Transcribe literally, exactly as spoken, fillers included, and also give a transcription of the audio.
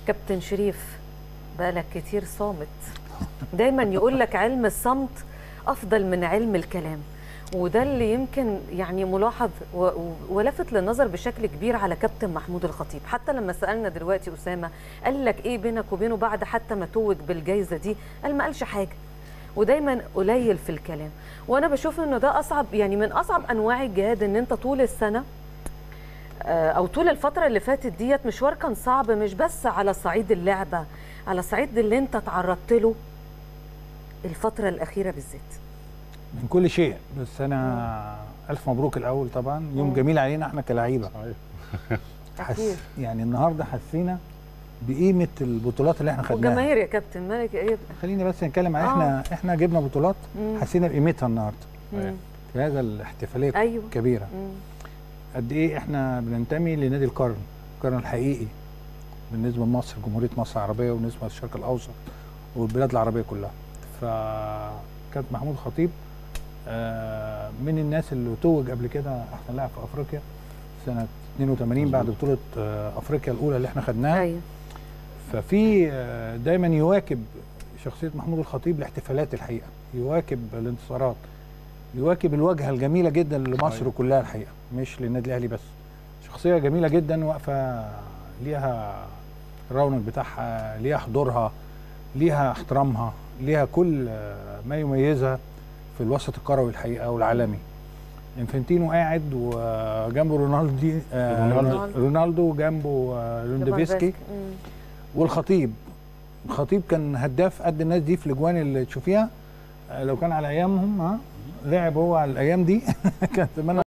كابتن شريف بقالك كتير صامت، دايما يقول لك علم الصمت افضل من علم الكلام، وده اللي يمكن يعني ملاحظ ولفت للنظر بشكل كبير على كابتن محمود الخطيب. حتى لما سالنا دلوقتي اسامه قال لك ايه بينك وبينه بعد حتى ما توج بالجائزه دي، قال ما قالش حاجه، ودايما قليل في الكلام. وانا بشوف انه ده اصعب، يعني من اصعب انواع الجهاد، ان انت طول السنه او طول الفتره اللي فاتت ديت مشوار كان صعب، مش بس على صعيد اللعبه، على صعيد اللي انت تعرضت له الفتره الاخيره بالذات من كل شيء. بس انا مم. الف مبروك الاول طبعا، يوم مم. جميل علينا احنا كلاعيبه. حس يعني النهارده حسينا بقيمه البطولات اللي احنا خدناها. وجماهير يا كابتن مالك ايه؟ خليني بس نتكلم عن آه. احنا احنا جبنا بطولات حسينا بقيمتها النهارده في هذا الاحتفاليه أيوه. الكبيره. قد ايه احنا بننتمي لنادي القرن، القرن الحقيقي بالنسبه لمصر، جمهوريه مصر العربيه، وبالنسبه للشرق الاوسط والبلاد العربيه كلها. فكابتن محمود الخطيب من الناس اللي توج قبل كده احسن لاعب في افريقيا سنه اتنين وتمانين بعد بطوله افريقيا الاولى اللي احنا خدناها. ايوه. ففي دايما يواكب شخصيه محمود الخطيب الاحتفالات، الحقيقه يواكب الانتصارات، يواكب الواجهه الجميله جدا لمصر كلها الحقيقه، مش للنادي الاهلي بس. شخصيه جميله جدا واقفه، ليها الرونق بتاعها، ليها حضورها، ليها احترامها، ليها كل ما يميزها في الوسط الكروي الحقيقه والعالمي. انفنتينو قاعد وجنبه رونالدو آه رونالدو وجنبه آه لوندوفسكي والخطيب. الخطيب كان هداف قد الناس دي في الاجوان اللي تشوفيها. آه لو كان على ايامهم ها لعب هو على الايام دي كانت